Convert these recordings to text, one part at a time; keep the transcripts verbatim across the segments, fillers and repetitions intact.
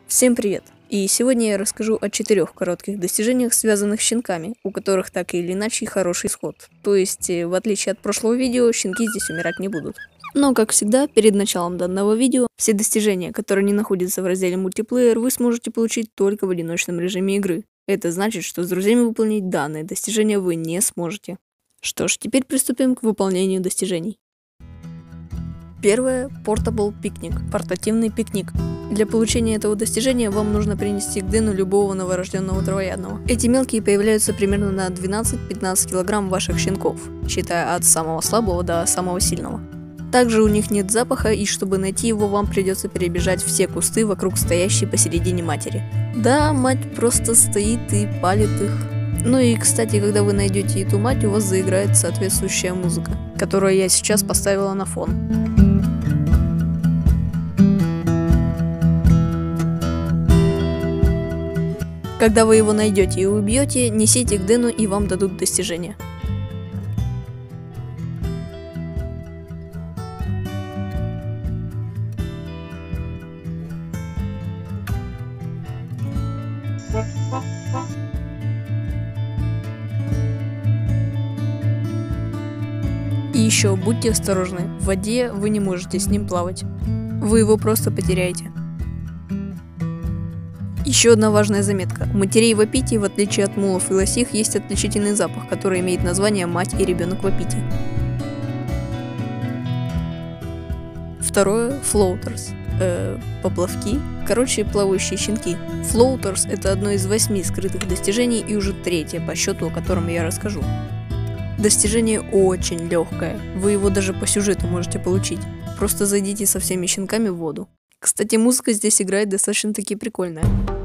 Всем привет! И сегодня я расскажу о четырех коротких достижениях, связанных с щенками, у которых так или иначе хороший исход. То есть, в отличие от прошлого видео, щенки здесь умирать не будут. Но, как всегда, перед началом данного видео, все достижения, которые не находятся в разделе мультиплеер, вы сможете получить только в одиночном режиме игры. Это значит, что с друзьями выполнить данное достижение вы не сможете. Что ж, теперь приступим к выполнению достижений. Первое – Portable Picnic – портативный пикник. Для получения этого достижения вам нужно принести к Дэну любого новорожденного травоядного. Эти мелкие появляются примерно на двенадцать-пятнадцать килограмм ваших щенков, считая от самого слабого до самого сильного. Также у них нет запаха, и чтобы найти его, вам придется перебежать все кусты вокруг стоящей посередине матери. Да, мать просто стоит и палит их. Ну и, кстати, когда вы найдете эту мать, у вас заиграет соответствующая музыка, которую я сейчас поставила на фон. Когда вы его найдете и убьете, несите к Дэну, и вам дадут достижение. И еще будьте осторожны, в воде вы не можете с ним плавать. Вы его просто потеряете. Еще одна важная заметка. У матерей в апите, в отличие от мулов и лосих, есть отличительный запах, который имеет название «мать и ребенок в апите». Второе – Floaters. Э, поплавки. Короче, плавающие щенки. Floaters – это одно из восьми скрытых достижений и уже третье по счету, о котором я расскажу. Достижение очень легкое. Вы его даже по сюжету можете получить. Просто зайдите со всеми щенками в воду. Кстати, музыка здесь играет достаточно-таки прикольная.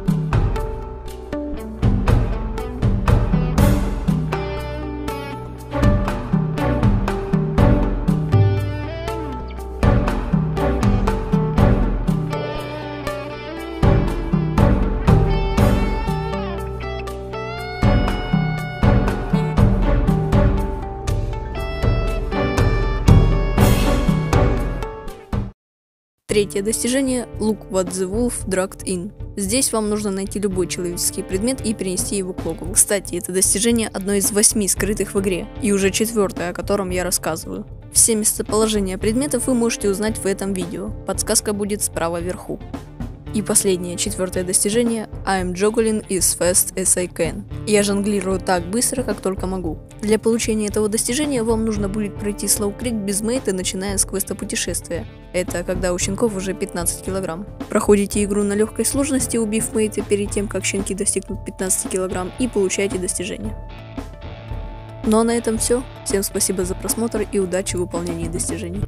Третье достижение – Look what the wolf dragged in. Здесь вам нужно найти любой человеческий предмет и перенести его к логову. Кстати, это достижение одно из восьми скрытых в игре, и уже четвертое, о котором я рассказываю. Все местоположения предметов вы можете узнать в этом видео, подсказка будет справа вверху. И последнее, четвертое достижение – I'm juggling as fast as I can. Я жонглирую так быстро, как только могу. Для получения этого достижения вам нужно будет пройти Slow Creek без мейта, начиная с квеста путешествия. Это когда у щенков уже пятнадцать килограмм. Проходите игру на легкой сложности, убив мейта перед тем, как щенки достигнут пятнадцати килограмм, и получаете достижение. Ну а на этом все. Всем спасибо за просмотр и удачи в выполнении достижений.